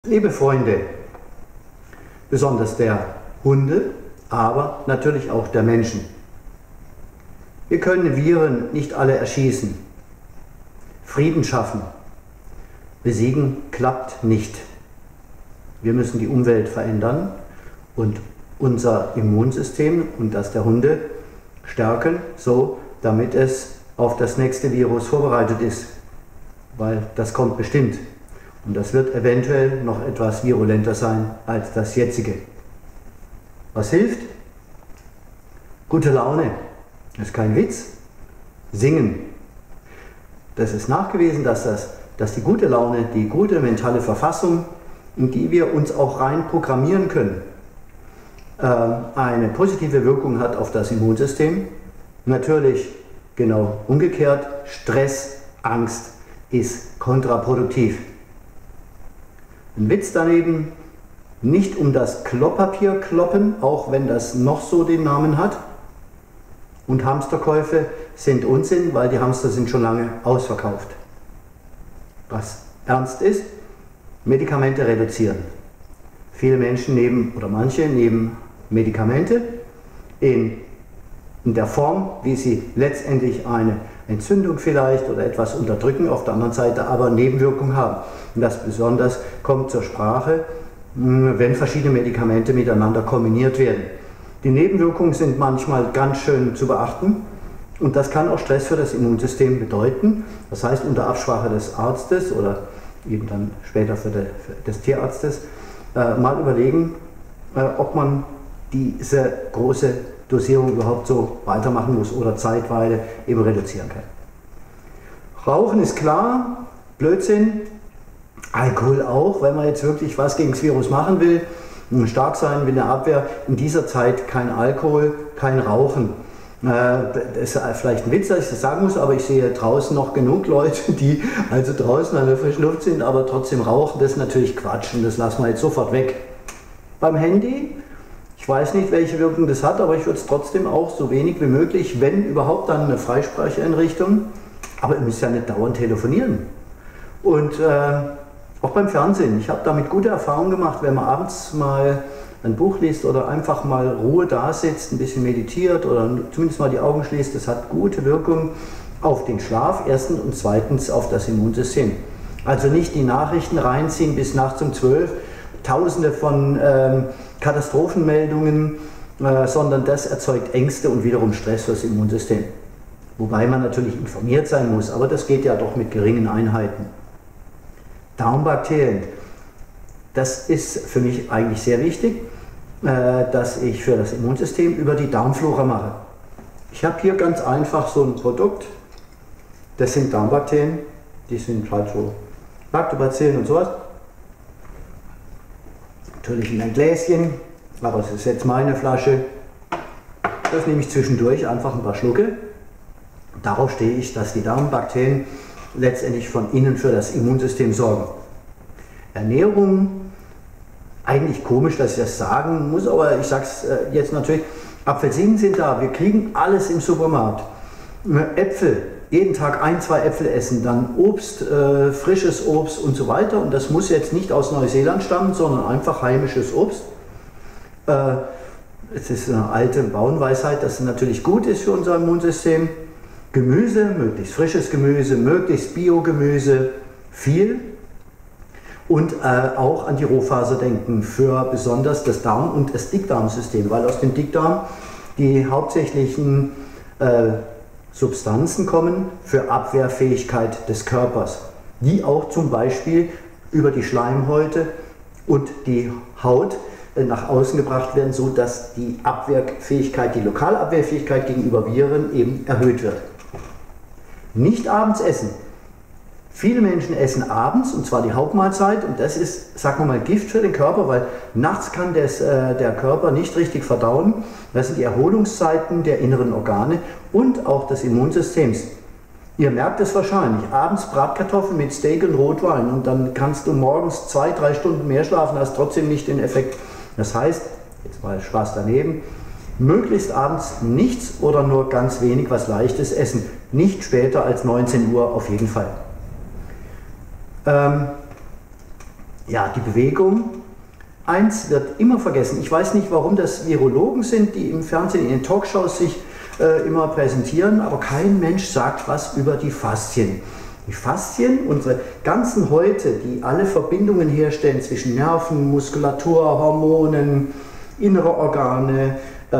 Liebe Freunde, besonders der Hunde, aber natürlich auch der Menschen. Wir können Viren nicht alle erschießen. Frieden schaffen, besiegen klappt nicht. Wir müssen die Umwelt verändern und unser Immunsystem und das der Hunde stärken, so damit es auf das nächste Virus vorbereitet ist, weil das kommt bestimmt. Und das wird eventuell noch etwas virulenter sein als das jetzige. Was hilft? Gute Laune. Das ist kein Witz. Singen. Das ist nachgewiesen, dass die gute Laune, die gute mentale Verfassung, in die wir uns auch rein programmieren können, eine positive Wirkung hat auf das Immunsystem. Natürlich genau umgekehrt, Stress, Angst ist kontraproduktiv. Ein Witz daneben, nicht um das Klopapier kloppen, auch wenn das noch so den Namen hat. Und Hamsterkäufe sind Unsinn, weil die Hamster sind schon lange ausverkauft. Was ernst ist, Medikamente reduzieren. Viele Menschen nehmen, oder manche nehmen Medikamente in der Form, wie sie letztendlich eine Entzündung vielleicht oder etwas unterdrücken, auf der anderen Seite aber Nebenwirkungen haben. Und das besonders kommt zur Sprache, wenn verschiedene Medikamente miteinander kombiniert werden. Die Nebenwirkungen sind manchmal ganz schön zu beachten und das kann auch Stress für das Immunsystem bedeuten. Das heißt, unter Absprache des Arztes oder eben dann später des Tierarztes mal überlegen, ob man diese große Dosierung überhaupt so weitermachen muss oder zeitweise eben reduzieren kann. Rauchen ist klar, Blödsinn. Alkohol auch, wenn man jetzt wirklich was gegen das Virus machen will, stark sein will, eine Abwehr, in dieser Zeit kein Alkohol, kein Rauchen. Das ist vielleicht ein Witz, dass ich das sagen muss, aber ich sehe draußen noch genug Leute, die also draußen an der frischen Luft sind, aber trotzdem rauchen. Das ist natürlich Quatsch und das lassen wir jetzt sofort weg. Beim Handy, ich weiß nicht, welche Wirkung das hat, aber ich würde es trotzdem auch so wenig wie möglich, wenn überhaupt, dann eine Freisprecheinrichtung. Aber ihr müsst ja nicht dauernd telefonieren. Und auch beim Fernsehen. Ich habe damit gute Erfahrungen gemacht, wenn man abends mal ein Buch liest oder einfach mal Ruhe da sitzt, ein bisschen meditiert oder zumindest mal die Augen schließt. Das hat gute Wirkung auf den Schlaf, erstens und zweitens auf das Immunsystem. Also nicht die Nachrichten reinziehen bis nachts um 12, tausende von Katastrophenmeldungen, sondern das erzeugt Ängste und wiederum Stress für das Immunsystem. Wobei man natürlich informiert sein muss, aber das geht ja doch mit geringen Einheiten. Darmbakterien, das ist für mich eigentlich sehr wichtig, dass ich für das Immunsystem über die Darmflora mache. Ich habe hier ganz einfach so ein Produkt, das sind Darmbakterien, die sind halt so Lactobacillen und sowas. Natürlich in ein Gläschen, aber es ist jetzt meine Flasche. Das nehme ich zwischendurch, einfach ein paar Schlucke. Darauf stehe ich, dass die Darmbakterien letztendlich von innen für das Immunsystem sorgen. Ernährung, eigentlich komisch, dass ich das sagen muss, aber ich sage es jetzt natürlich, Apfelsinen sind da, wir kriegen alles im Supermarkt. Äpfel, jeden Tag 1, 2 Äpfel essen, dann Obst, frisches Obst und so weiter. Und das muss jetzt nicht aus Neuseeland stammen, sondern einfach heimisches Obst. Es ist eine alte Bauernweisheit, dass es natürlich gut ist für unser Immunsystem. Gemüse, möglichst frisches Gemüse, möglichst Biogemüse, viel. Und auch an die Rohfaser denken für besonders das Darm- und das Dickdarmsystem, weil aus dem Dickdarm die hauptsächlichen Substanzen kommen für Abwehrfähigkeit des Körpers, die auch zum Beispiel über die Schleimhäute und die Haut nach außen gebracht werden, so dass die Abwehrfähigkeit, die Lokalabwehrfähigkeit gegenüber Viren eben erhöht wird. Nicht abends essen. Viele Menschen essen abends, und zwar die Hauptmahlzeit, und das ist, sagen wir mal, Gift für den Körper, weil nachts kann der Körper nicht richtig verdauen. Das sind die Erholungszeiten der inneren Organe und auch des Immunsystems. Ihr merkt es wahrscheinlich, abends Bratkartoffeln mit Steak und Rotwein und dann kannst du morgens 2, 3 Stunden mehr schlafen, hast trotzdem nicht den Effekt. Das heißt, jetzt mal Spaß daneben, möglichst abends nichts oder nur ganz wenig was Leichtes essen. Nicht später als 19 Uhr auf jeden Fall. Ja, die Bewegung. Eins wird immer vergessen. Ich weiß nicht, warum das Virologen sind, die im Fernsehen, in den Talkshows sich immer präsentieren, aber kein Mensch sagt was über die Faszien. Die Faszien, unsere ganzen Häute, die alle Verbindungen herstellen zwischen Nerven, Muskulatur, Hormonen, innere Organe,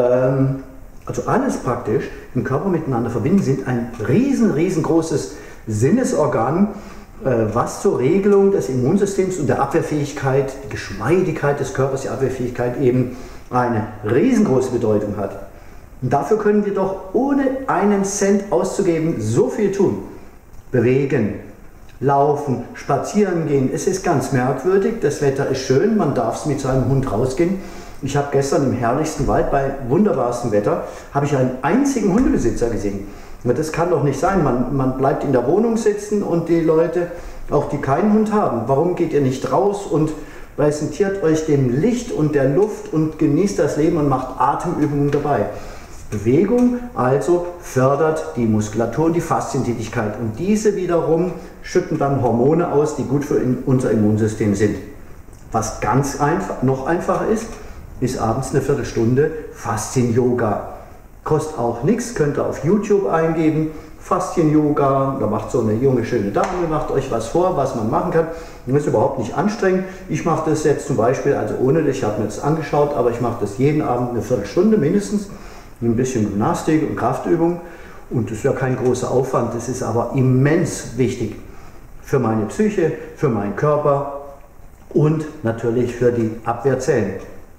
also alles praktisch im Körper miteinander verbinden, sind ein riesengroßes Sinnesorgan, was zur Regelung des Immunsystems und der Abwehrfähigkeit, die Geschmeidigkeit des Körpers, die Abwehrfähigkeit eben eine riesengroße Bedeutung hat. Und dafür können wir doch ohne einen Cent auszugeben so viel tun. Bewegen, laufen, spazieren gehen. Es ist ganz merkwürdig, das Wetter ist schön, man darf mit seinem Hund rausgehen. Ich habe gestern im herrlichsten Wald bei wunderbarstem Wetter, habe ich einen einzigen Hundebesitzer gesehen. Das kann doch nicht sein, man bleibt in der Wohnung sitzen und die Leute, auch die keinen Hund haben, warum geht ihr nicht raus und präsentiert euch dem Licht und der Luft und genießt das Leben und macht Atemübungen dabei. Bewegung also fördert die Muskulatur und die Faszientätigkeit und diese wiederum schütten dann Hormone aus, die gut für unser Immunsystem sind. Was ganz einfach, noch einfacher ist abends eine Viertelstunde Faszien-Yoga. Kostet auch nichts, könnt ihr auf YouTube eingeben, Faszien-Yoga, da macht so eine junge, schöne Dame, macht euch was vor, was man machen kann. Das ist überhaupt nicht anstrengend. Ich mache das jetzt zum Beispiel, also ohne, ich habe mir das angeschaut, aber ich mache das jeden Abend eine Viertelstunde mindestens. Ein bisschen Gymnastik und Kraftübung und das ist ja kein großer Aufwand, das ist aber immens wichtig für meine Psyche, für meinen Körper und natürlich für die Abwehrzellen.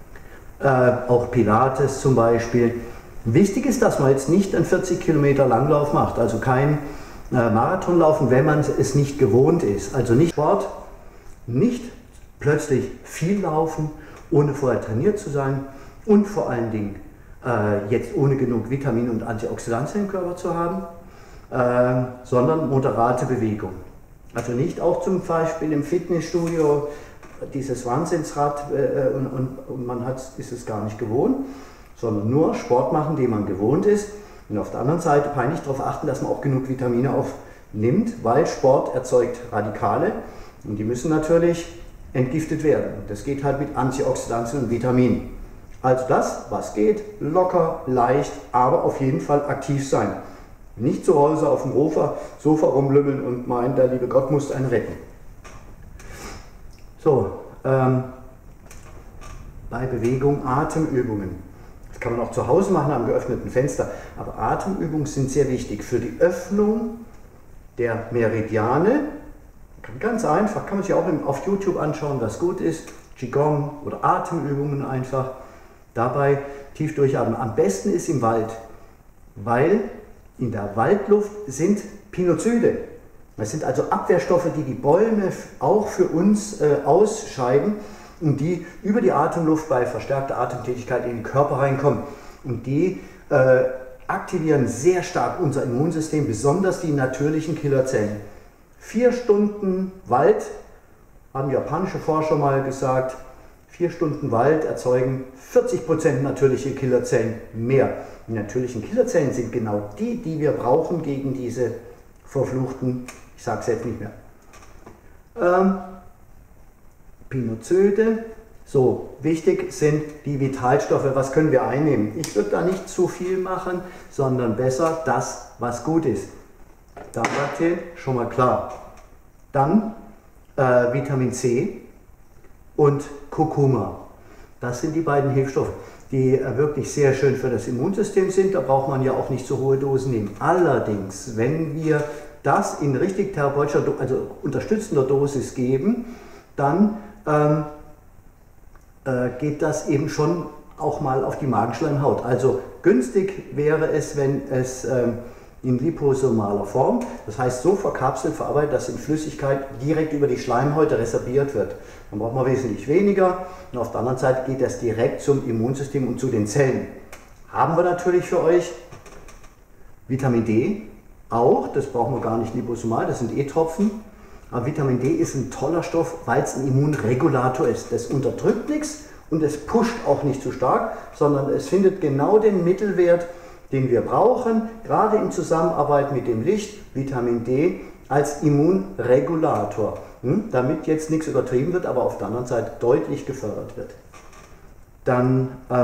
Auch Pilates zum Beispiel. Wichtig ist, dass man jetzt nicht einen 40 Kilometer Langlauf macht, also kein Marathonlaufen, wenn man es nicht gewohnt ist. Also nicht Sport, nicht plötzlich viel laufen, ohne vorher trainiert zu sein und vor allen Dingen jetzt ohne genug Vitamine und Antioxidantien im Körper zu haben, sondern moderate Bewegung. Also nicht auch zum Beispiel im Fitnessstudio dieses Wahnsinnsrad und man ist es gar nicht gewohnt, sondern nur Sport machen, den man gewohnt ist. Und auf der anderen Seite peinlich darauf achten, dass man auch genug Vitamine aufnimmt, weil Sport erzeugt Radikale und die müssen natürlich entgiftet werden. Das geht halt mit Antioxidantien und Vitaminen. Also das, was geht, locker, leicht, aber auf jeden Fall aktiv sein. Nicht zu Hause auf dem Sofa rumlümmeln und meinen, der liebe Gott muss einen retten. So, bei Bewegung Atemübungen. Das kann man auch zu Hause machen am geöffneten Fenster, aber Atemübungen sind sehr wichtig für die Öffnung der Meridiane. Ganz einfach, kann man sich auch auf YouTube anschauen, was gut ist. Qigong oder Atemübungen einfach. Dabei tief durchatmen. Am besten ist im Wald, weil in der Waldluft sind Pinozyde. Das sind also Abwehrstoffe, die die Bäume auch für uns ausscheiden und die über die Atemluft bei verstärkter Atemtätigkeit in den Körper reinkommen. Und die aktivieren sehr stark unser Immunsystem, besonders die natürlichen Killerzellen. 4 Stunden Wald, haben japanische Forscher mal gesagt, 4 Stunden Wald erzeugen 40% natürliche Killerzellen mehr. Die natürlichen Killerzellen sind genau die wir brauchen gegen diese verfluchten, ich sage es jetzt nicht mehr, Pinozyde. So, wichtig sind die Vitalstoffe. Was können wir einnehmen? Ich würde da nicht zu viel machen, sondern besser das, was gut ist. Darmbakterien, schon mal klar. Dann Vitamin C und Kurkuma. Das sind die beiden Hilfsstoffe, die wirklich sehr schön für das Immunsystem sind. Da braucht man ja auch nicht so hohe Dosen nehmen. Allerdings, wenn wir das in richtig therapeutischer, also unterstützender Dosis geben, dann geht das eben schon auch mal auf die Magenschleimhaut. Also günstig wäre es, wenn es in liposomaler Form, das heißt so verkapselt, verarbeitet, dass in Flüssigkeit direkt über die Schleimhäute resorbiert wird. Dann braucht man wesentlich weniger und auf der anderen Seite geht das direkt zum Immunsystem und zu den Zellen. Haben wir natürlich für euch Vitamin D auch, das brauchen wir gar nicht liposomal, das sind E-Tropfen. Aber Vitamin D ist ein toller Stoff, weil es ein Immunregulator ist. Das unterdrückt nichts und es pusht auch nicht zu stark, sondern es findet genau den Mittelwert, den wir brauchen, gerade in Zusammenarbeit mit dem Licht, Vitamin D als Immunregulator. damit jetzt nichts übertrieben wird, aber auf der anderen Seite deutlich gefördert wird. Dann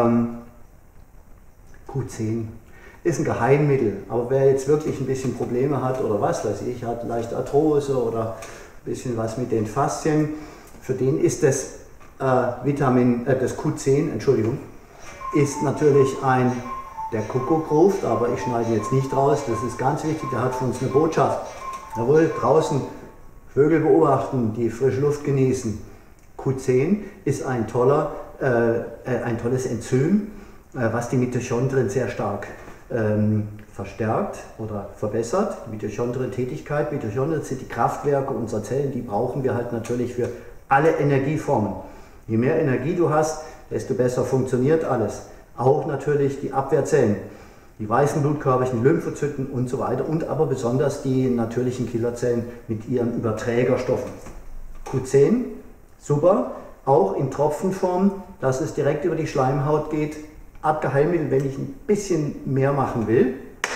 Q10 ist ein Geheimmittel, aber wer jetzt wirklich ein bisschen Probleme hat oder was weiß ich, hat leichte Arthrose oder ein bisschen was mit den Faszien, für den ist das das Q10, Entschuldigung, ist natürlich der Kuckuck ruft, aber ich schneide jetzt nicht raus, das ist ganz wichtig, der hat für uns eine Botschaft. Jawohl, draußen Vögel beobachten, die frische Luft genießen. Q10 ist ein tolles Enzym, was die Mitochondrien sehr stark verstärkt oder verbessert. Die Mitochondrien-Tätigkeit. Mitochondrien sind die Kraftwerke unserer Zellen, die brauchen wir halt natürlich für alle Energieformen. Je mehr Energie du hast, desto besser funktioniert alles. Auch natürlich die Abwehrzellen, die weißen Blutkörperchen, Lymphozyten und so weiter und aber besonders die natürlichen Killerzellen mit ihren Überträgerstoffen. Q10, super, auch in Tropfenform, dass es direkt über die Schleimhaut geht. Art Geheimmittel, wenn ich ein bisschen mehr machen will.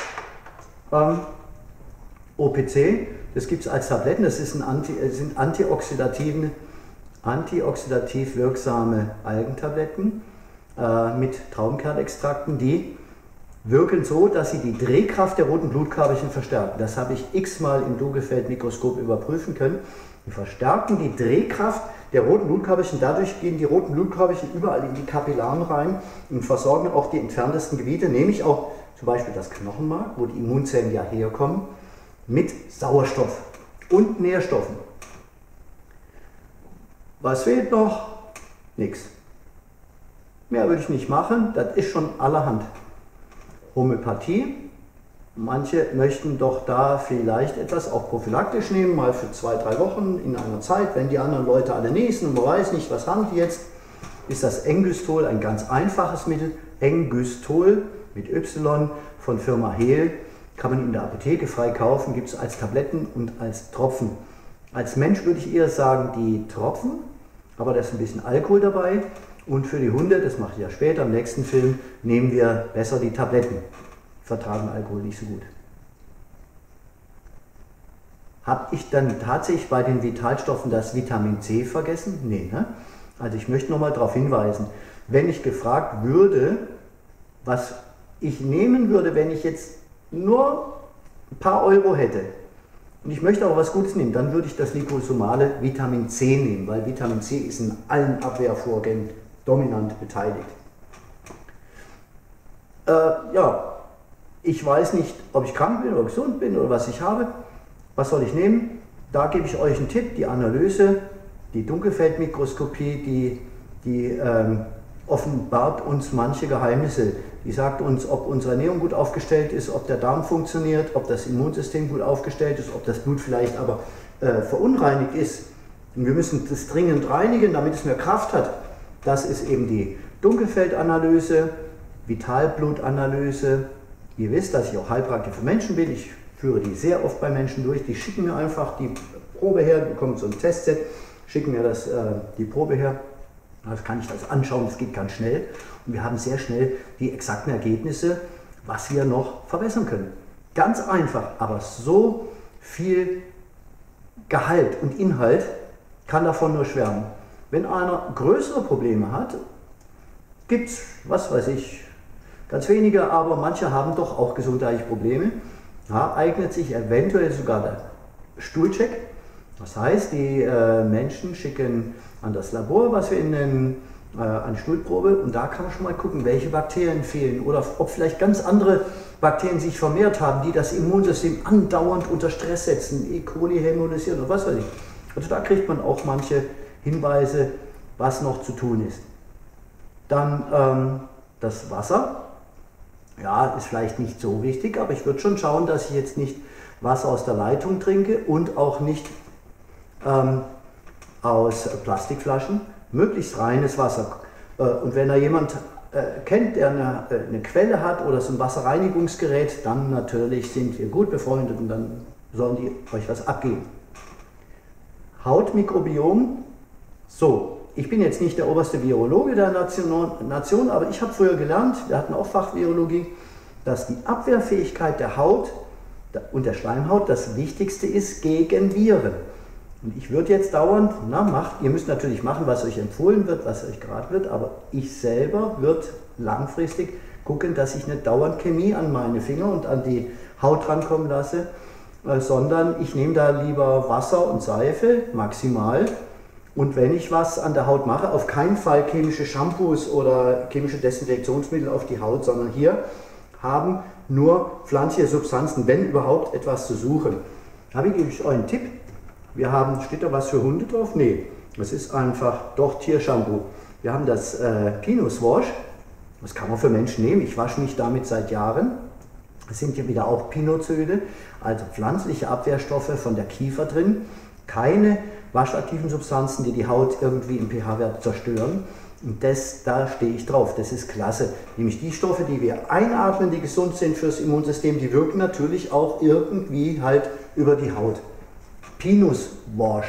OPC, das gibt es als Tabletten, das sind antioxidativ wirksame Algentabletten mit Traubenkernextrakten, die wirken so, dass sie die Drehkraft der roten Blutkörperchen verstärken. Das habe ich x-mal im Dunkelfeldmikroskop überprüfen können. Die verstärken die Drehkraft der roten Blutkörperchen, dadurch gehen die roten Blutkörperchen überall in die Kapillaren rein und versorgen auch die entferntesten Gebiete, nämlich auch zum Beispiel das Knochenmark, wo die Immunzellen ja herkommen, mit Sauerstoff und Nährstoffen. Was fehlt noch? Nichts. Mehr würde ich nicht machen, das ist schon allerhand. Homöopathie, manche möchten doch da vielleicht etwas auch prophylaktisch nehmen, mal für 2-3 Wochen in einer Zeit, wenn die anderen Leute alle niesen und man weiß nicht, was haben die jetzt, ist das Engystol ein ganz einfaches Mittel. Engystol mit Y von Firma Hehl, kann man in der Apotheke frei kaufen, gibt es als Tabletten und als Tropfen. Als Mensch würde ich eher sagen die Tropfen, aber da ist ein bisschen Alkohol dabei. Und für die Hunde, das mache ich ja später im nächsten Film, nehmen wir besser die Tabletten. Vertragen Alkohol nicht so gut. Habe ich dann tatsächlich bei den Vitalstoffen das Vitamin C vergessen? Nee, ne? Also ich möchte nochmal darauf hinweisen, wenn ich gefragt würde, was ich nehmen würde, wenn ich jetzt nur ein paar Euro hätte, und ich möchte aber was Gutes nehmen, dann würde ich das liposomale Vitamin C nehmen, weil Vitamin C ist in allen Abwehrvorgängen dominant beteiligt. Ja, ich weiß nicht, ob ich krank bin oder gesund bin oder was ich habe. Was soll ich nehmen? Da gebe ich euch einen Tipp, die Analyse, die Dunkelfeldmikroskopie, die offenbart uns manche Geheimnisse. Die sagt uns, ob unsere Ernährung gut aufgestellt ist, ob der Darm funktioniert, ob das Immunsystem gut aufgestellt ist, ob das Blut vielleicht aber verunreinigt ist. Und wir müssen das dringend reinigen, damit es mehr Kraft hat. Das ist eben die Dunkelfeldanalyse, Vitalblutanalyse. Ihr wisst, dass ich auch Heilpraktiker für Menschen bin. Ich führe die sehr oft bei Menschen durch. Die schicken mir einfach die Probe her, bekommen so ein Testset, schicken mir die Probe her. Das kann ich das anschauen, das geht ganz schnell. Und wir haben sehr schnell die exakten Ergebnisse, was wir noch verbessern können. Ganz einfach, aber so viel Gehalt und Inhalt kann davon nur schwärmen. Wenn einer größere Probleme hat, gibt es, was weiß ich, ganz wenige, aber manche haben doch auch gesundheitliche Probleme. Da eignet sich eventuell sogar der Stuhlcheck. Das heißt, die Menschen schicken an das Labor, was wir nennen, eine Stuhlprobe, und da kann man schon mal gucken, welche Bakterien fehlen oder ob vielleicht ganz andere Bakterien sich vermehrt haben, die das Immunsystem andauernd unter Stress setzen, E. coli, Hämolysieren oder was weiß ich. Also da kriegt man auch manche Hinweise, was noch zu tun ist. Dann das Wasser. Ja, ist vielleicht nicht so wichtig, aber ich würde schon schauen, dass ich jetzt nicht Wasser aus der Leitung trinke und auch nicht aus Plastikflaschen. Möglichst reines Wasser. Und wenn da jemand kennt, der eine Quelle hat oder so ein Wasserreinigungsgerät, dann natürlich sind wir gut befreundet und dann sollen die euch was abgeben. Hautmikrobiom. So, ich bin jetzt nicht der oberste Virologe der Nation, aber ich habe früher gelernt, wir hatten auch Fachvirologie, dass die Abwehrfähigkeit der Haut und der Schleimhaut das Wichtigste ist gegen Viren. Und ich würde jetzt dauernd, ihr müsst natürlich machen, was euch empfohlen wird, was euch geraten wird, aber ich selber würde langfristig gucken, dass ich nicht dauernd Chemie an meine Finger und an die Haut rankommen lasse, sondern ich nehme da lieber Wasser und Seife maximal. Und wenn ich was an der Haut mache, auf keinen Fall chemische Shampoos oder chemische Desinfektionsmittel auf die Haut, sondern hier haben nur pflanzliche Substanzen, wenn überhaupt, etwas zu suchen. Da gebe ich euch einen Tipp. Wir haben, steht da was für Hunde drauf? Nee, das ist einfach doch Tiershampoo. Wir haben das Pinus Wash, das kann man für Menschen nehmen. Ich wasche mich damit seit Jahren. Es sind ja wieder auch Pinozyde, also pflanzliche Abwehrstoffe von der Kiefer drin. Keine waschaktiven Substanzen, die die Haut irgendwie im pH-Wert zerstören. Und da stehe ich drauf, das ist klasse. Nämlich die Stoffe, die wir einatmen, die gesund sind fürs Immunsystem, die wirken natürlich auch irgendwie halt über die Haut. Pinus Wash.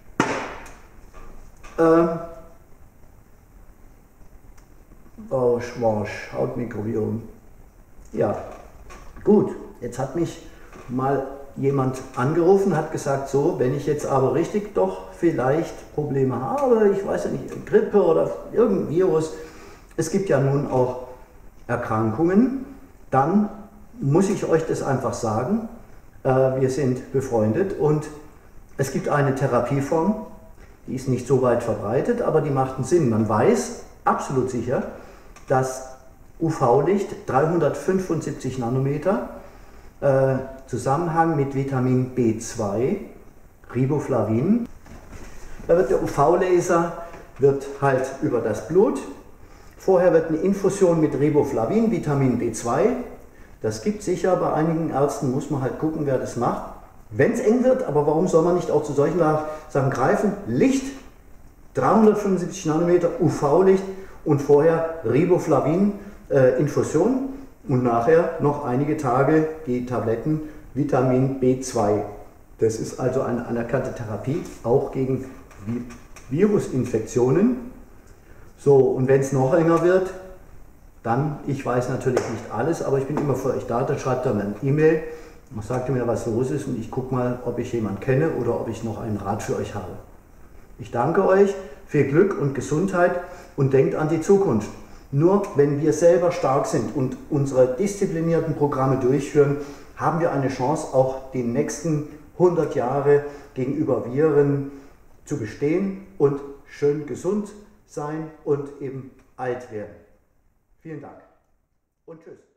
Wash, Hautmikrobiom. Ja, gut, jetzt hat mich mal jemand angerufen, hat gesagt, so, wenn ich jetzt aber richtig doch vielleicht Probleme habe, ich weiß ja nicht, Grippe oder irgendein Virus, es gibt ja nun auch Erkrankungen, dann muss ich euch das einfach sagen, wir sind befreundet und es gibt eine Therapieform, die ist nicht so weit verbreitet, aber die macht einen Sinn. Man weiß absolut sicher, dass UV-Licht 375 Nanometer Zusammenhang mit Vitamin B2, Riboflavin. Da wird der UV-Laser halt über das Blut. Vorher wird eine Infusion mit Riboflavin, Vitamin B2. Das gibt sicher bei einigen Ärzten, muss man halt gucken, wer das macht. Wenn es eng wird, aber warum soll man nicht auch zu solchen Sachen greifen? Licht, 375 Nanometer UV-Licht und vorher Riboflavin Infusion und nachher noch einige Tage die Tabletten Vitamin B2. Das ist also eine anerkannte Therapie, auch gegen Virusinfektionen. So, und wenn es noch enger wird, dann, ich weiß natürlich nicht alles, aber ich bin immer für euch da, dann schreibt ihr mir eine E-Mail, sagt mir, was los ist und ich gucke mal, ob ich jemanden kenne oder ob ich noch einen Rat für euch habe. Ich danke euch, viel Glück und Gesundheit und denkt an die Zukunft. Nur wenn wir selber stark sind und unsere disziplinierten Programme durchführen, haben wir eine Chance, auch die nächsten 100 Jahre gegenüber Viren zu bestehen und schön gesund sein und eben alt werden. Vielen Dank und tschüss.